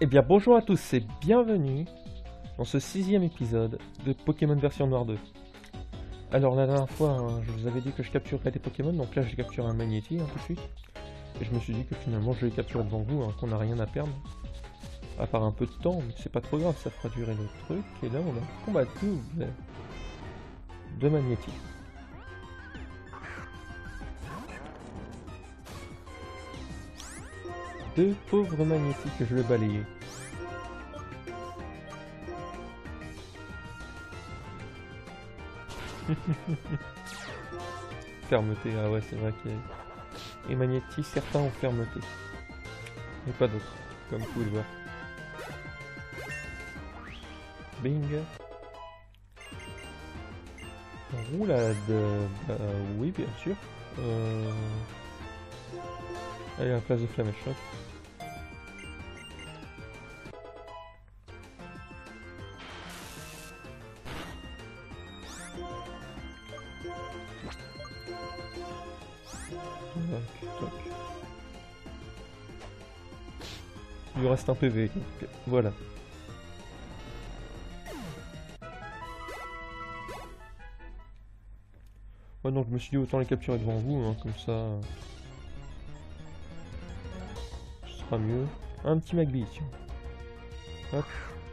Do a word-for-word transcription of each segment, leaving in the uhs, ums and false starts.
Eh bien bonjour à tous et bienvenue dans ce sixième épisode de Pokémon version Noire deux. Alors la dernière fois, hein, je vous avais dit que je capturerais des Pokémon, donc là j'ai capturé un Magnéti hein, tout de suite. Et je me suis dit que finalement je vais capturer devant vous, hein, qu'on n'a rien à perdre. À part un peu de temps, mais c'est pas trop grave, ça fera durer le truc. Et là on a un combat double de Magnéti. Deux pauvres Magnéti que je vais balayer. Fermeté, ah ouais c'est vrai qu'il y a... Et Magnéti, certains ont fermeté. Mais pas d'autres, comme vous pouvez le voir. Bing. Roulade, bah oui bien sûr. Euh... Allez, à la place de Flamèche. Il lui reste un P V, donc voilà. Ouais, donc je me suis dit autant les capturer devant vous, hein, comme ça... Ce sera mieux. Un petit Magby, tiens. Hop.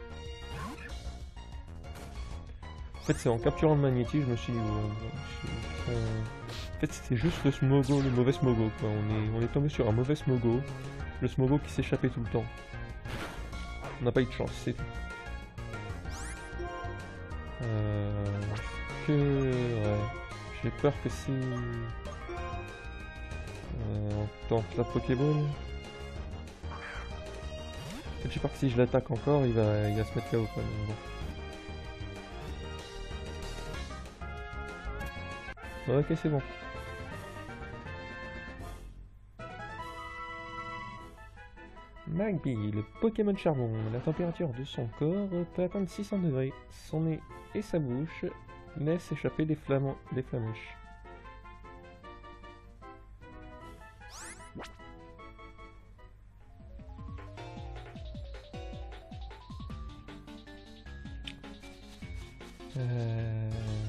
En fait, c'est en capturant le Magnéti, je me suis dit... Euh, en fait, c'était juste le Smogo, le mauvais Smogo, quoi. On est, on est tombé sur un mauvais Smogo. Le Smogo qui s'échappait tout le temps. On n'a pas eu de chance, c'est tout. Euh... Que... Ouais... J'ai peur que si... Euh, on tente la Pokéball. En fait, j'ai peur que si je l'attaque encore, il va, il va se mettre K O quoi. Donc bon. Ok, c'est bon. Magby, le Pokémon charbon. La température de son corps peut atteindre six cents degrés. Son nez et sa bouche laissent échapper des, flammes, des flamèches. Euh...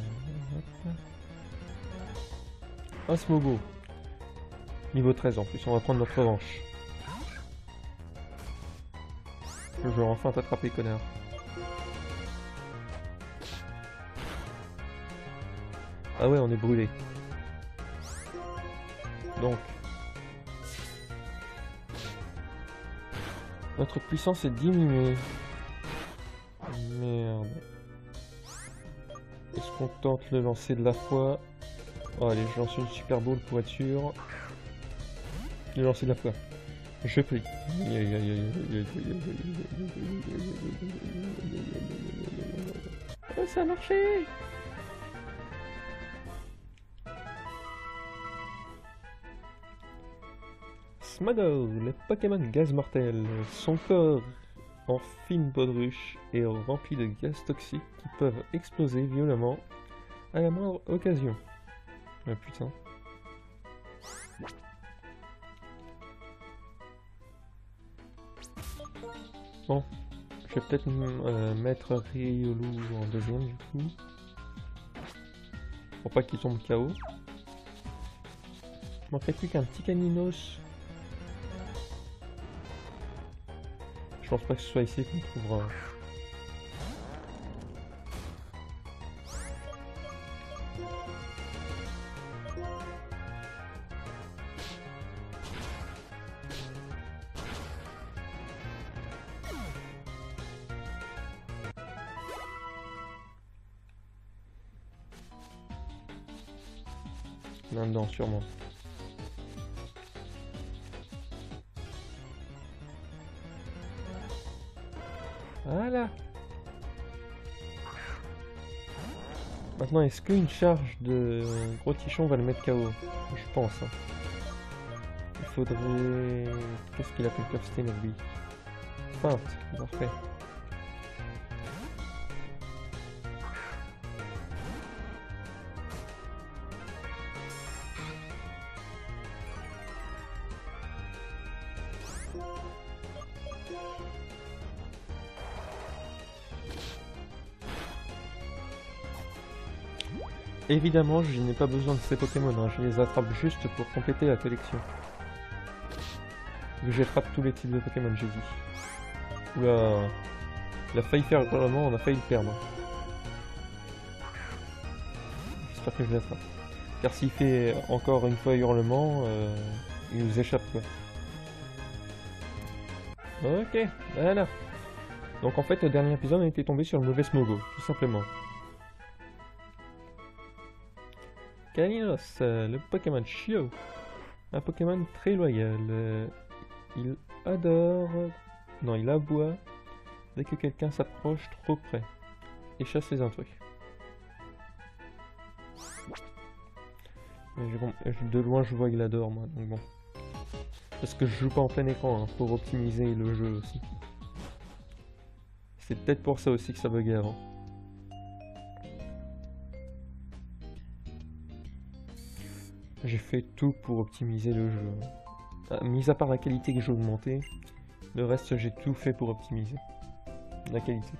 Un Smogo. Niveau treize en plus, on va prendre notre revanche. Je vais enfin t'attraper, connard. Ah ouais, on est brûlé. Donc... Notre puissance est diminuée. Merde. Est-ce qu'on tente le lancer de la foi? Oh, allez, je lance une Super Bowl pour être sûr. Le lancer de la foi. Je prie. Oh, ça a marché! Smogo, le Pokémon gaz mortel. Son corps en fine baudruche est rempli de gaz toxiques qui peuvent exploser violemment à la moindre occasion. Ah putain. Bon, je vais peut-être euh, mettre Riolu en deuxième du coup. Pour pas qu'il tombe K O. Il manquerait plus qu'un petit Caninos. Je pense pas que ce soit ici qu'on trouvera. Là-dedans, sûrement. Voilà. Maintenant, est-ce qu'une charge de gros tichon va le mettre K O? Je pense. Hein. Il faudrait... Qu'est-ce qu'il a fait le capacité Magby? Feinte, parfait. Évidemment, je n'ai pas besoin de ces Pokémon, hein. Je les attrape juste pour compléter la collection. J'attrape tous les types de Pokémon, j'ai dit. Oula, il a failli faire le hurlement, on a failli le perdre. J'espère que je l'attrape. Car s'il fait encore une fois hurlement, euh, il nous échappe quoi. Ok, voilà. Donc en fait, le dernier épisode, on était tombé sur le mauvais Smogo, tout simplement. Kalinos, euh, le Pokémon chiot. Un Pokémon très loyal. Euh, il adore... Non, il aboie dès que quelqu'un s'approche trop près. Et chasse les intrus. Mais je, de loin, je vois qu'il adore, moi, donc bon. Parce que je joue pas en plein écran, hein, pour optimiser le jeu aussi. C'est peut-être pour ça aussi que ça buguait avant. J'ai fait tout pour optimiser le jeu. Ah, mis à part la qualité que j'ai augmentée, le reste j'ai tout fait pour optimiser la qualité.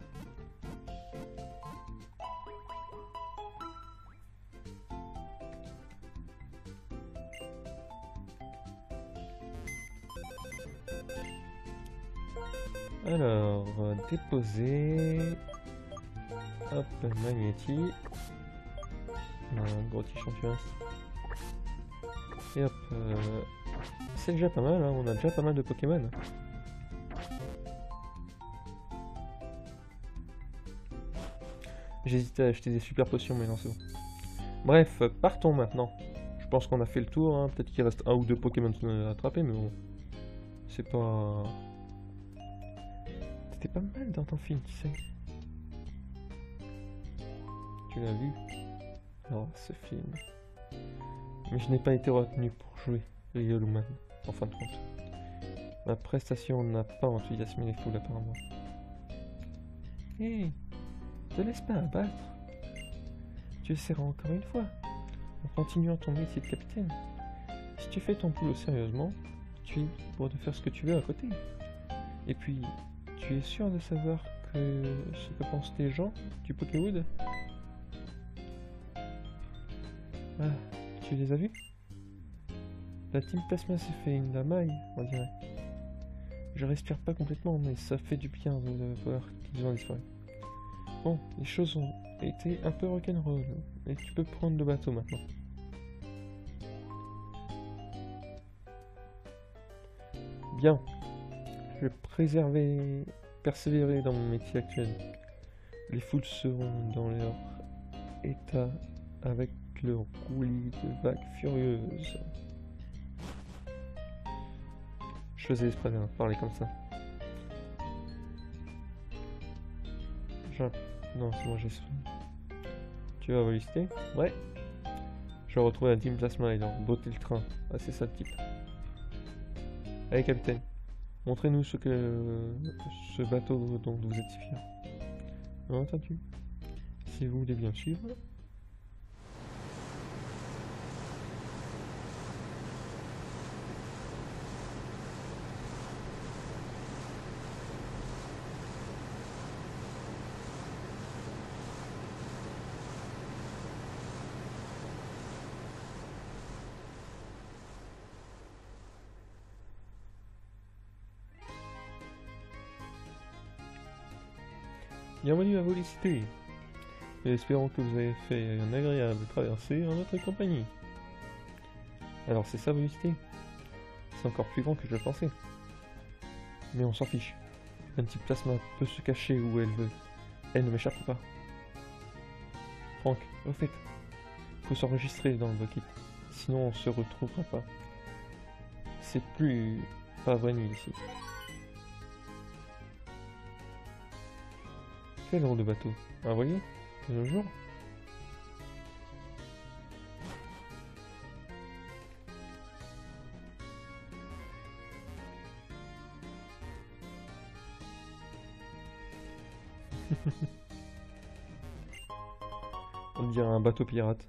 Alors, euh, déposer. Hop, Magnéti. Un gros échantillon. Et hop, euh, c'est déjà pas mal, hein, on a déjà pas mal de Pokémon. J'hésitais à acheter des super potions, mais non, c'est bon. Bref, partons maintenant. Je pense qu'on a fait le tour, hein. Peut-être qu'il reste un ou deux Pokémon à attraper, mais bon. C'est pas... C'était pas mal dans ton film, tu sais. Tu l'as vu? Oh, ce film. Mais je n'ai pas été retenu pour jouer Rioluman, en fin de compte. Ma prestation n'a pas enthousiasmé les foules apparemment. Hé, hey, te laisse pas abattre. Tu essaieras encore une fois, en continuant ton métier de capitaine. Si tu fais ton boulot sérieusement, tu es libre de faire ce que tu veux à côté. Et puis, tu es sûr de savoir que ce que pensent les gens du Pokéwood? Ah, tu les as vus? La Team Plasma s'est fait une lamaille, on dirait. Je respire pas complètement, mais ça fait du bien de voir qu'ils ont disparu. Bon, les choses ont été un peu rock'n'roll, et tu peux prendre le bateau maintenant. Bien. Je vais préserver, persévérer dans mon métier actuel. Les foules seront dans leur état avec le roulis de vagues furieuses. Je faisais exprès de parler comme ça. Je... Non, c'est bon, j'ai souri. Tu vas voler? Ouais. Je retrouve la Team Plasma et leur beauté le train. Ah, c'est ça le type. Allez, capitaine. Montrez-nous ce que... ce bateau dont vous êtes si fier. Entendu. Si vous voulez bien suivre. Bienvenue à Volicité. Et espérons que vous avez fait une agréable traversée en notre compagnie. Alors c'est ça Volicité? C'est encore plus grand que je le pensais. Mais on s'en fiche. Un petit plasma peut se cacher où elle veut. Elle ne m'échappe pas. Franck, au fait, faut s'enregistrer dans le bucket. Sinon on se retrouvera pas. C'est plus pas vrai nuit ici. Quel drôle de bateau. Un voilier? De nos jours? On dirait un bateau pirate.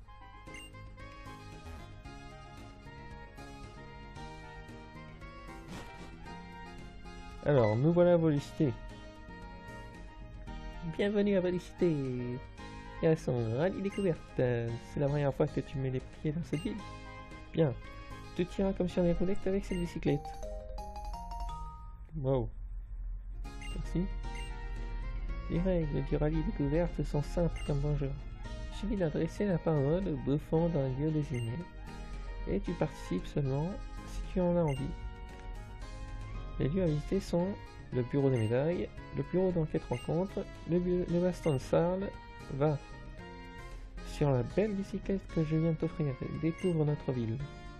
Alors, nous voilà à Volicité. Bienvenue à Volicité. Et elles sont rallye découverte. Euh, C'est la première fois que tu mets les pieds dans cette ville. Bien. Tu tiras comme sur les roulettes avec cette bicyclette. Wow. Merci. Les règles du rallye découverte sont simples comme bonjour. Il suffit d'adresser la parole au bouffon dans le lieu désigné. Et tu participes seulement si tu en as envie. Les lieux à visiter sont le bureau des médailles, le bureau d'enquête rencontre, le, le baston de Sarl. Va sur la belle bicyclette que je viens de t'offrir, découvre notre ville.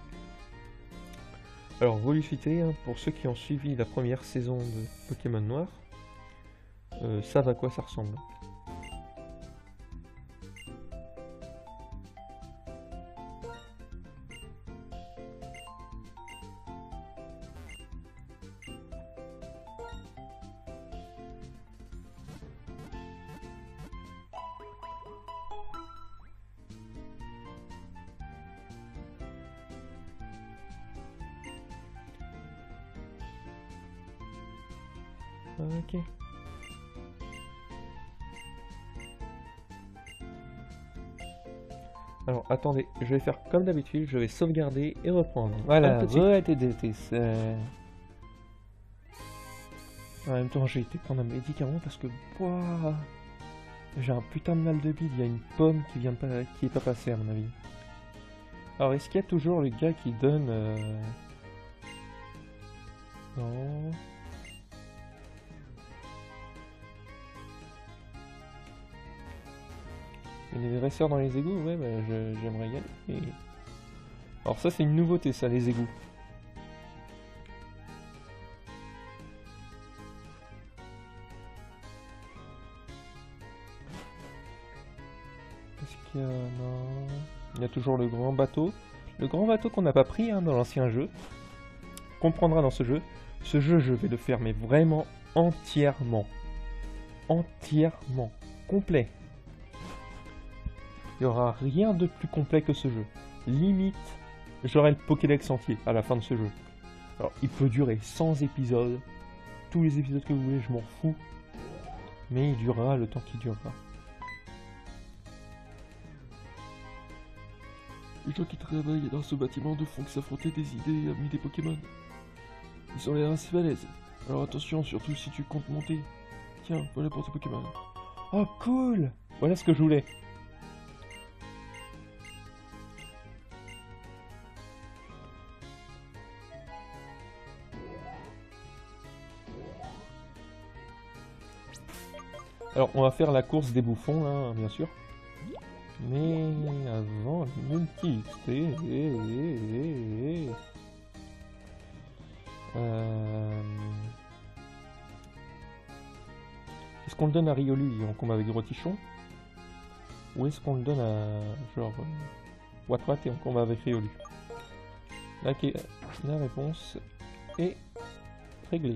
Alors, Volucité, hein, pour ceux qui ont suivi la première saison de Pokémon Noir, euh, savent à quoi ça ressemble. Ok. Alors attendez, je vais faire comme d'habitude, je vais sauvegarder et reprendre. Voilà, Un petit- ouais, t'es des tes- euh, En même temps, j'ai été prendre un médicament parce que ouah, j'ai un putain de mal de bide. Il y a une pomme qui vient de pas, qui est pas passée à mon avis. Alors est-ce qu'il y a toujours le gars qui donne euh... Non. Il y a des dresseurs dans les égouts, ouais, bah, je- j'aimerais y aller. mais- Alors ça c'est une nouveauté, ça, les égouts. Qu'est-ce qu'il y a? Non. Il y a toujours le grand bateau. Le grand bateau qu'on n'a pas pris hein, dans l'ancien jeu. Qu'on prendra dans ce jeu. Ce jeu, je vais le faire, mais vraiment entièrement. Entièrement. Complet. Il n'y aura rien de plus complet que ce jeu. Limite, j'aurai le Pokédex entier à la fin de ce jeu. Alors, il peut durer cent épisodes. Tous les épisodes que vous voulez, je m'en fous. Mais il durera le temps qu'il durera. Les gens qui travaillent dans ce bâtiment ne font que s'affronter des idées et amis des Pokémon. Ils ont l'air assez balèzes. Alors attention, surtout si tu comptes monter. Tiens, voilà pour tes Pokémon. Oh, cool! Voilà ce que je voulais. Alors, on va faire la course des bouffons, là, bien sûr. Mais avant, le multi-X P... Euh... Est-ce qu'on le donne à Riolu en combat avec Rotichon? Ou est-ce qu'on le donne à... genre... Euh, Watwat et en combat avec Riolu? Ok, la réponse est réglée.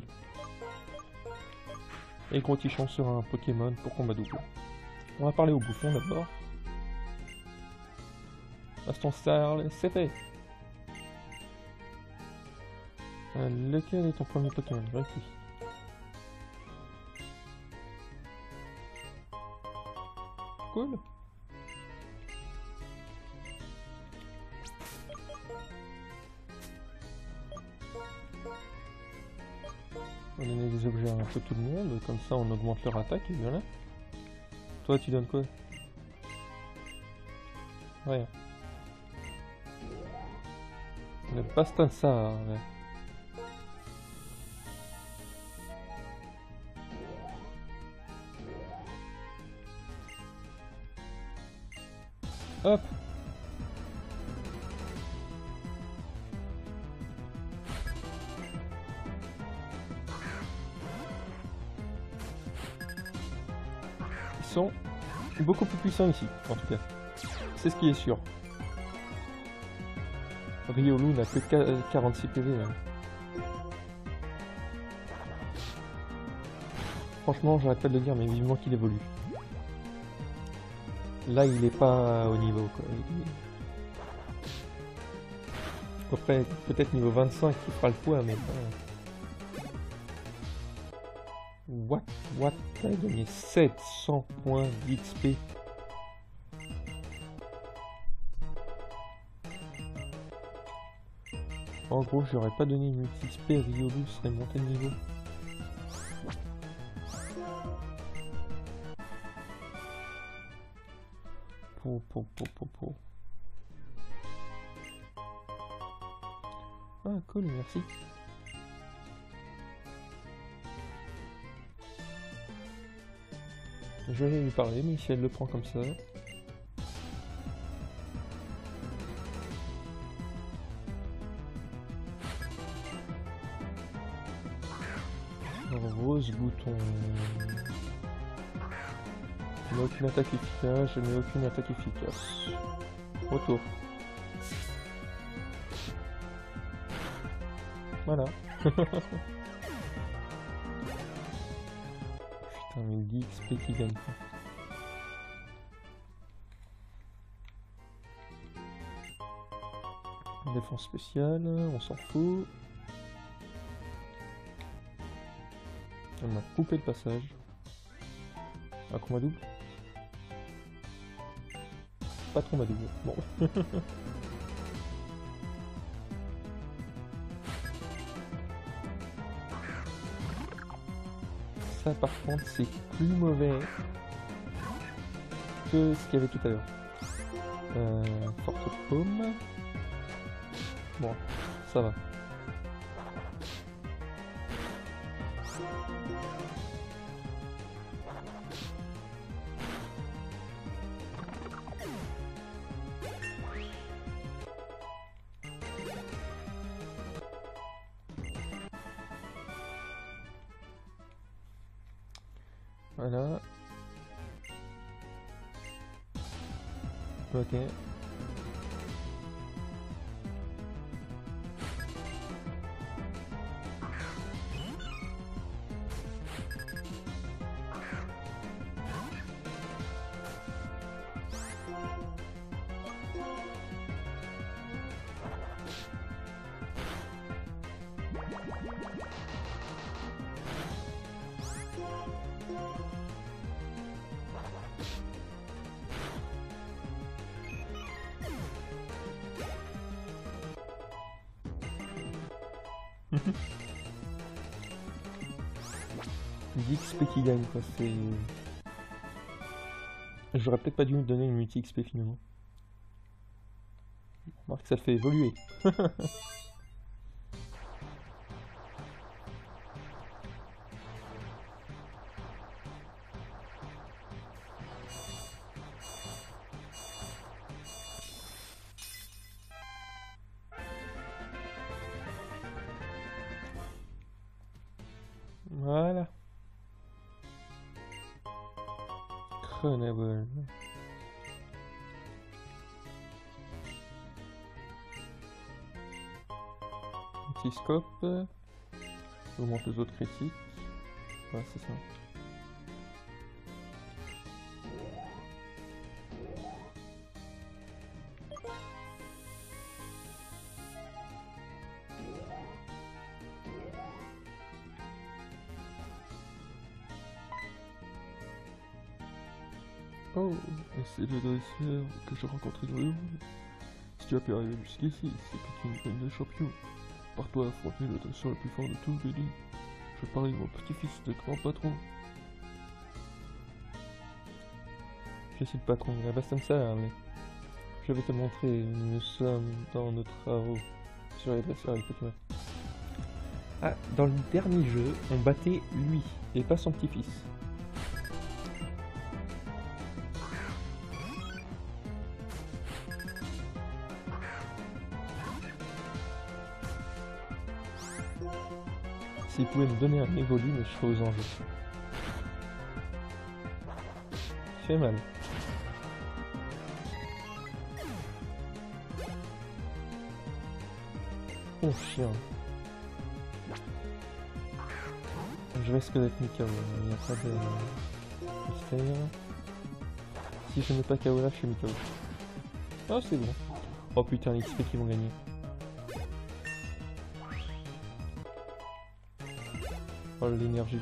Et Grotichon sera un Pokémon pour combat double. On va parler au bouffon d'abord. Baston Starl, c'est fait. Euh, lequel est ton premier Pokémon? Réfléchis. Cool. On va donner des objets à un peu tout le monde, comme ça on augmente leur attaque et voilà. Toi tu donnes quoi? Rien. Le baston ça. Ouais. Hop. Ils sont beaucoup plus puissants ici, en tout cas. C'est ce qui est sûr. Riolu n'a que quarante-six P V. Même. Franchement, j'arrête pas de le dire, mais vivement qu'il évolue. Là, il est pas au niveau, quoi. Après, peut-être niveau vingt-cinq, il fera le poids, mais pas... What? What? T'as gagné sept cents points d'X P. En gros, je n'aurais pas donné une multi X P, Riolu serait monté de niveau. Po, po, po, po, po. Ah, cool, merci. Je vais lui parler, mais si elle le prend comme ça... Rose bouton. Je n'ai aucune attaque efficace, je n'ai aucune attaque efficace. Retour. Voilà. Putain, mais dix X P qui gagne. Défense spéciale, on s'en fout. On m'a coupé le passage. Un combat double. Pas de combat double. Bon. Ça par contre c'est plus mauvais que ce qu'il y avait tout à l'heure. Euh, forte paume. Bon, ça va. Voilà. Ok. dix X P qui gagne quoi, c'est... J'aurais peut-être pas dû me donner une multi X P finalement. Remarque que ça le fait évoluer. Voilà. Chronable. Petit scope. Augmente les autres critiques. Ouais, c'est ça. Oh, et c'est le dresseur que j'ai rencontré dans le monde. Si tu as pu arriver jusqu'ici, c'est que tu es une reine de champion. Pars-toi affronter le dresseur le plus fort de tout le pays. Je parie mon petit-fils de grand patron. Je suis le patron, la bastonne ça, mais... Je vais te montrer, nous sommes dans nos travaux sur les dresseurs et les Pokémon. Ah, dans le dernier jeu, on battait lui, et pas son petit-fils. S'il pouvait me donner un évolu, mais je serais aux enjeux. Il fait mal. Oh chien. Je risque d'être mis K O, il n'y a pas de mystère. Si je mets pas K O là, je suis mis K O. Oh c'est bon. Oh putain, les X P qui vont gagner. Oh l'énergie.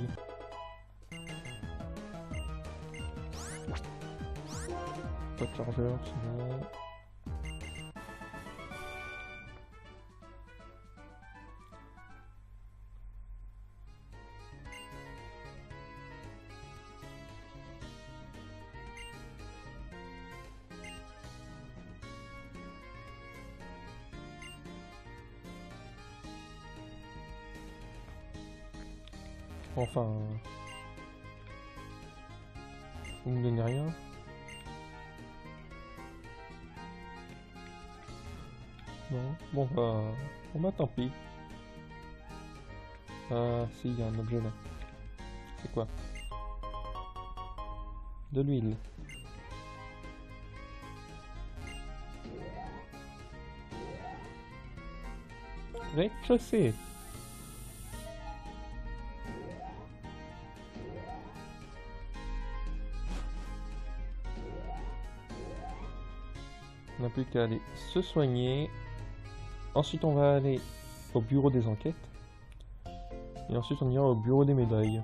Pas de chargeur, c'est bon. Enfin... Vous me donnez rien. Non. Bon bah... Bon bah tant pis. Ah si, il y a un objet là. C'est quoi? De l'huile. Rez-de-chaussée. On n'a plus qu'à aller se soigner. Ensuite on va aller au bureau des enquêtes. Et ensuite on ira au bureau des médailles.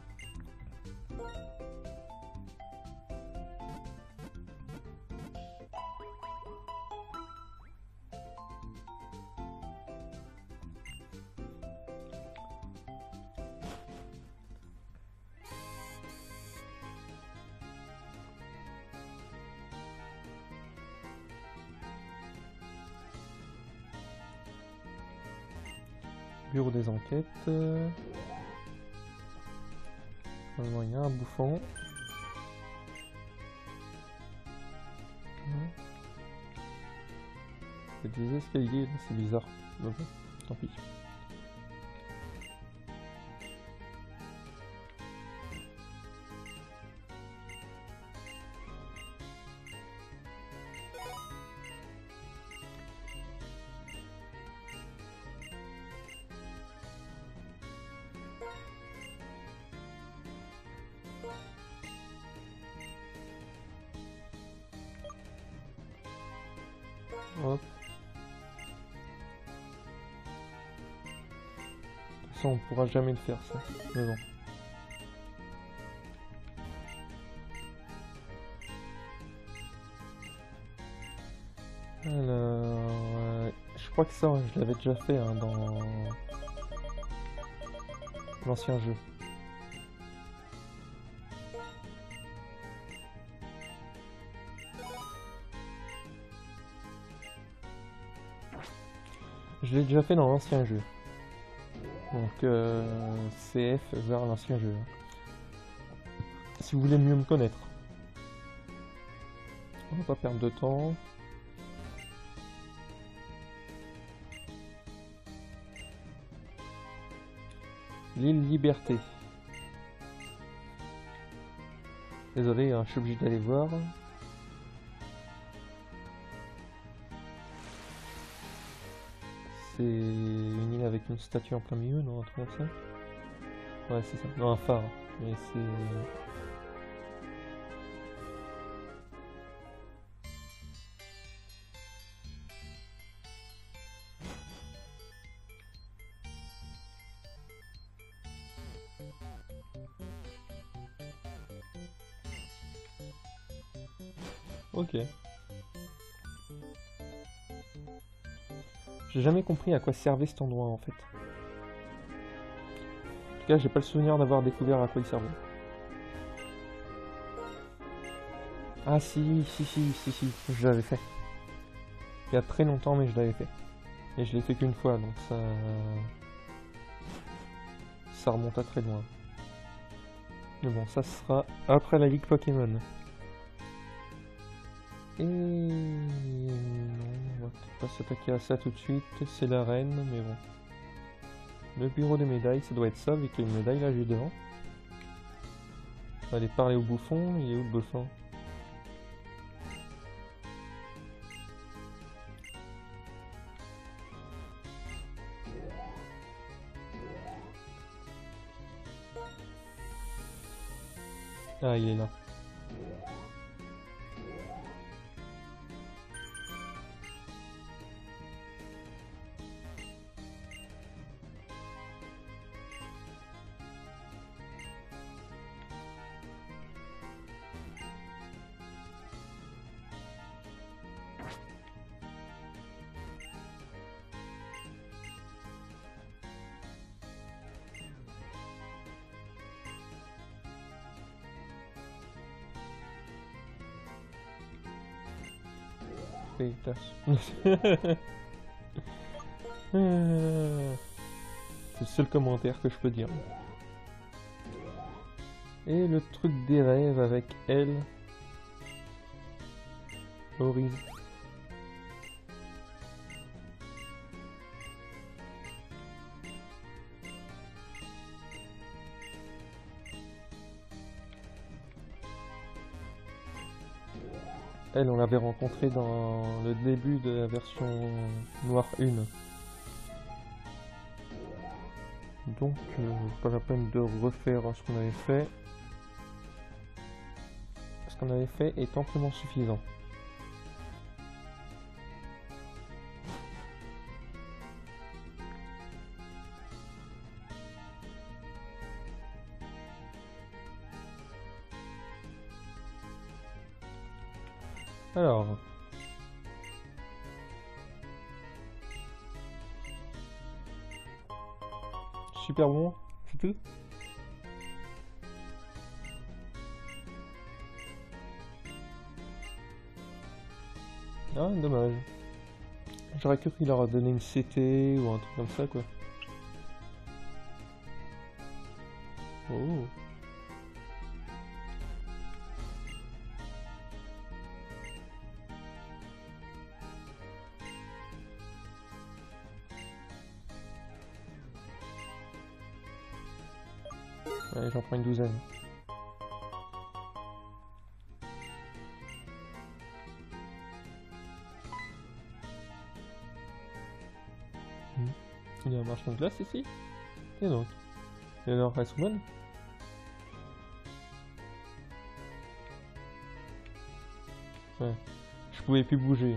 Bureau des enquêtes. Euh... Normalement, il y a un bouffon. Il y a des escaliers, c'est bizarre. Mais bon, tant pis. Hop. Ça on pourra jamais le faire ça, mais bon. Alors, euh, je crois que ça ouais, je l'avais déjà fait hein, dans l'ancien jeu. Je l'ai déjà fait dans l'ancien jeu. Donc euh, C F vers l'ancien jeu. Si vous voulez mieux me connaître. On va pas perdre de temps. L'île Liberté. Désolé, hein, je suis obligé d'aller voir. C'est une île avec une statue en plein milieu, non? Un truc comme ça? Ouais, c'est ça. Non, un phare. Mais c'est... Ok. J'ai jamais compris à quoi servait cet endroit en fait. En tout cas, j'ai pas le souvenir d'avoir découvert à quoi il servait. Ah si, si, si, si, si, je l'avais fait. Il y a très longtemps, mais je l'avais fait. Et je l'ai fait qu'une fois, donc ça... Ça remonte à très loin. Mais bon, ça sera après la Ligue Pokémon. Et non, on va peut-être pas s'attaquer à ça tout de suite, c'est l'arène, mais bon. Le bureau des médailles, ça doit être ça, vu qu'il y a une médaille là juste devant. On va aller parler au bouffon, il est où le bouffon? Ah, il est là. C'est le seul commentaire que je peux dire. Et le truc des rêves avec elle. Horizon. Elle, on l'avait rencontrée dans le début de la version Noire un. Donc, euh, pas la peine de refaire ce qu'on avait fait. Ce qu'on avait fait est amplement suffisant. Alors... Super bon, c'est tout. Ah, dommage. J'aurais cru qu'il leur a donné une C T ou un truc comme ça, quoi. Oh. Allez, j'en prends une douzaine. Hmm. Il y a un marchand de glace ici. Et donc, il y a un Iceman. Ouais, je pouvais plus bouger.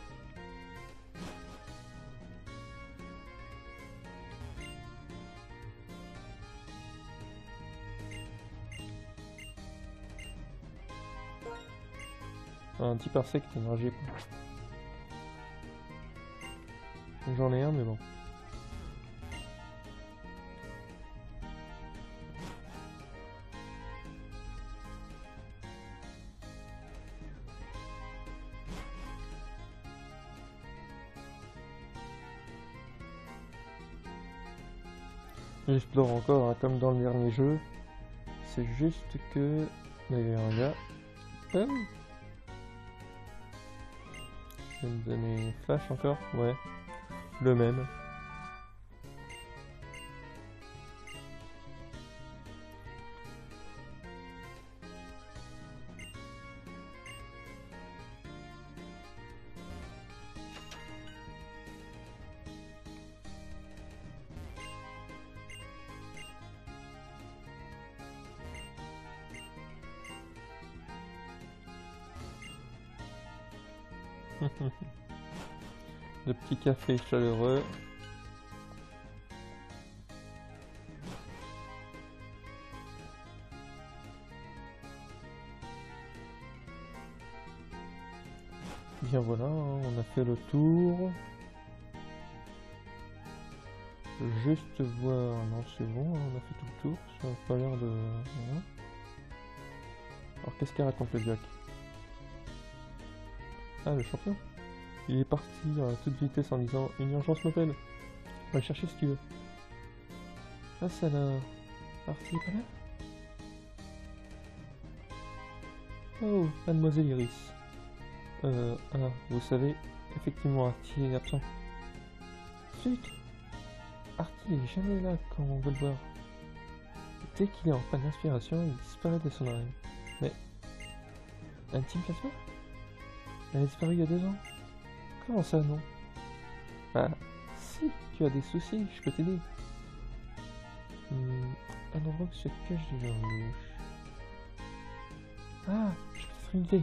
Un petit parsec d'énergie. J'en ai un, mais bon. J'explore encore, hein, comme dans le dernier jeu. C'est juste que... Il y a un gars. Hum. Je vais me donner flash encore. Ouais. Le même. Le petit café chaleureux. Bien voilà, hein, on a fait le tour. Juste voir... Non, c'est bon, on a fait tout le tour. Ça n'a pas l'air de... Voilà. Alors qu'est-ce qu'il raconte le Jack? Ah, le champion. Il est parti à toute vitesse en disant « Une urgence m'appelle. Va le chercher si tu veux. » Ah, ça l'a... Artie est pas là? Oh, mademoiselle Iris. Euh, ah, vous savez, effectivement, Artie est absent. Zut! Artie est jamais là quand on veut le voir. Dès qu'il est en panne d'inspiration, il disparaît de son arène. Mais... Un team plasma? Elle a disparu il y a deux ans. Comment ça, non? Bah, si tu as des soucis, je peux t'aider. Hmm, un endroit que se cache des gens louches. Ah, je peux te une idée.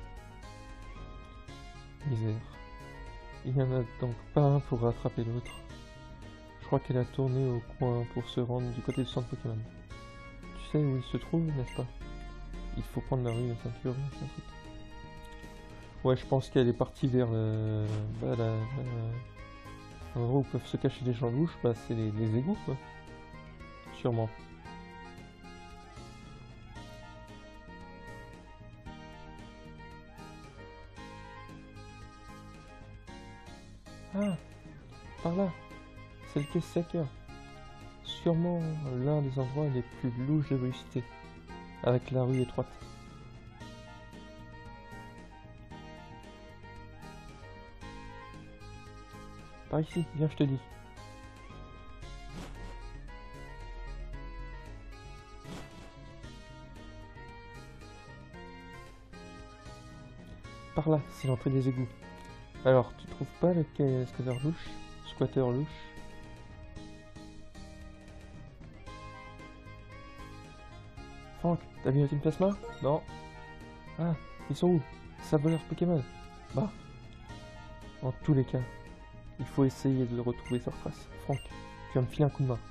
Misère. Il n'y en a donc pas un pour rattraper l'autre. Je crois qu'elle a tourné au coin pour se rendre du côté du centre Pokémon. Tu sais où il se trouve, n'est-ce pas? Il faut prendre la rue à ceinture, c'est un truc. Ouais, je pense qu'elle est partie vers le... Bah, la, la... l'endroit où peuvent se cacher les gens louches, bah c'est les, les égouts, quoi. Sûrement. Ah, par là. C'est le quai Sacker. Sûrement l'un des endroits les plus louches de Blue Cité. avec la rue étroite. Par ici, viens, je te dis. Par là, c'est l'entrée des égouts. Alors, tu trouves pas le squatter louche? Squatter louche. Franck, t'as vu la team plasma? Non. Ah, ils sont où? Ça voleur Pokémon. Bah. En tous les cas, il faut essayer de retrouver sa trace. Franck, tu vas me filer un coup de main.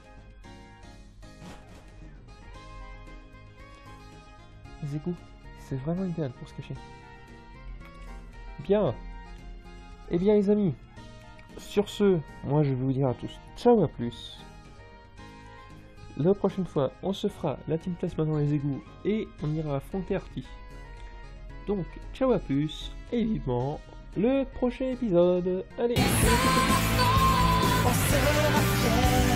Les égouts, c'est vraiment idéal pour se cacher. Bien. Eh bien les amis, sur ce, moi je vais vous dire à tous ciao, à plus. La prochaine fois, on se fera la team plasma dans les égouts et on ira affronter Artie. Donc, ciao, à plus et vivement le prochain épisode. Allez.